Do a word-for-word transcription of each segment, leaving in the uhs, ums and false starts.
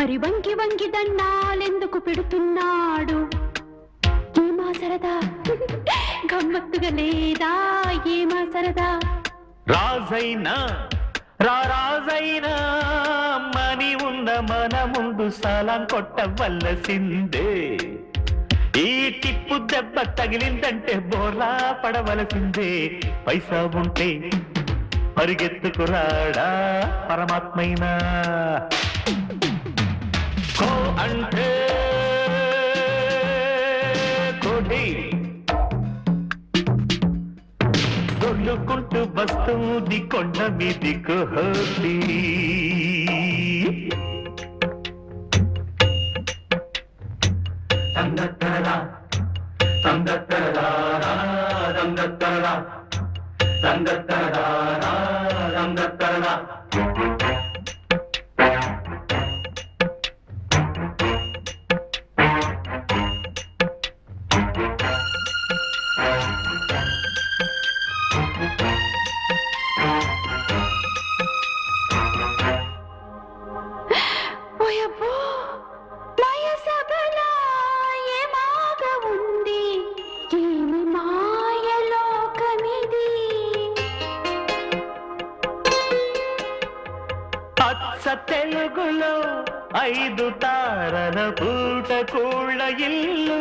మరి వంగి వంగి దండాలెందుకు పెడుతున్నాడు ఏమా సరదా గమ్మత్తుగా లేదా ఏమా సరదా రాజైనా రా రాజైనా మని ఉన్న మన ముందు సలాం కొట్టవలసిందే ఈ టిప్పు దెబ్బ తగిలిందంటే బోర్లా పడవలసిందే పైసా ఉంటే పరిగెత్తుకురాడా పరమాత్మైనా కో అంటే కోటి దొర్లుకుంటూ వస్తుంది కొండ మీది కోహి తంగత్తరా తంగత్తరా తంగత్తరా తంగత్తరా తంగత్తరా తెలుగులో ఐదు తారల పూట కూళ్ళ ఇల్లు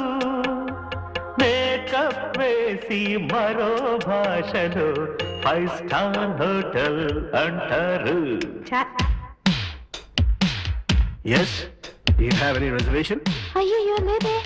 మేకప్ వేసి మరో భాషలో ఫైవ్ స్టార్ హోటల్ అంటారు. Yes, do you have any reservation? అయ్యో లేదే.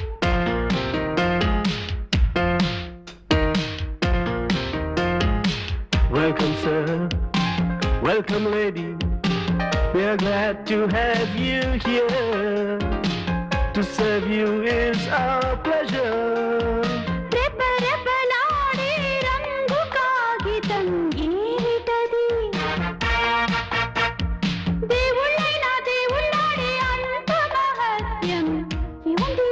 Welcome sir, welcome lady. We are glad to have you here. To serve you is our pleasure. రెప రెపలాడే రంగు కాగితం ఏమిటది దేవుళ్ళైనా దేవుళ్ళాడే అంత మహత్యం ఏముంది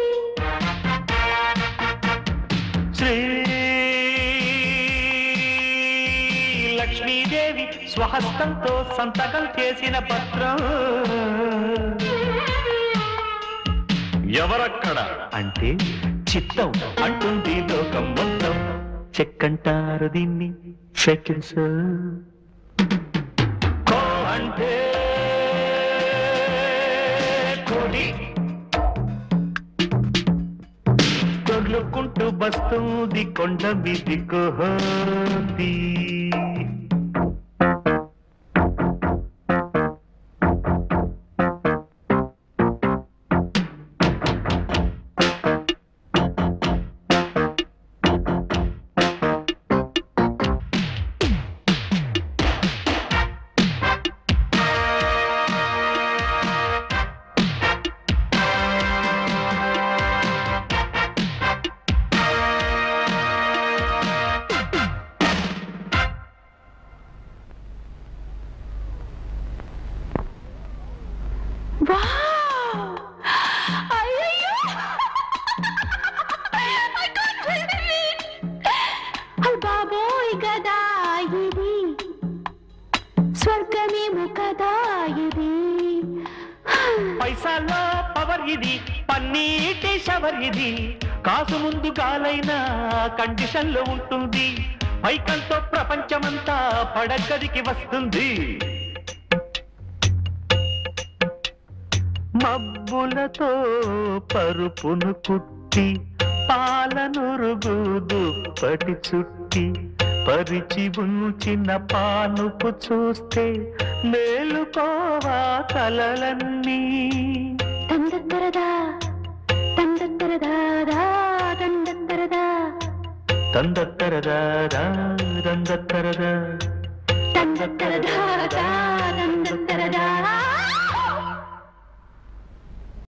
శ్రీ లక్ష్మీదేవి స్వహస్తంతో సంతకం చేసిన పత్రం ఎవరక్కడ అంటే చిత్తం అంటుంది లోకం మొత్తం. చెక్కంటారు దీన్ని సెకండ్స్ అంటే కోడి తొర్లుకుంటూ బస్తుంది కొండ మీది కోహి పైసాలో పవర్ ఇది పన్నీటి షవర్ ఇది కాసు ముందు గాలైనా కండిషన్ లో ఉంటుంది పైకంతో ప్రపంచమంతా పడగదికి వస్తుంది మబ్బులతో పరుపును కుట్టి పాలనురుగు దుప్పటి చుట్టి పరిచి ఉంచిన పానుపు చూస్తే మేలుకోవా కలలన్నీ తందత్తరదా తందత్తరదా తందత్తరదా తందత్తరదా తందత్తరదా తందత్తరదా